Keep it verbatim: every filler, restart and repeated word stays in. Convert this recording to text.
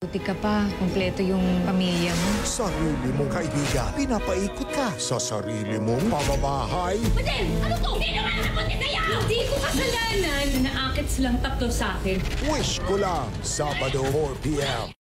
mabuti ka pa. Kompleto yung pamilya mo. Sarili mong kaibigan, pinapaikot ka sa sarili mong pamamamahay. Madel! Ano to? Hindi naman mabuti sa'yo! Hindi ko kasalanan na naakit silang tatlo sa akin. Wish ko lang, Sabado four p m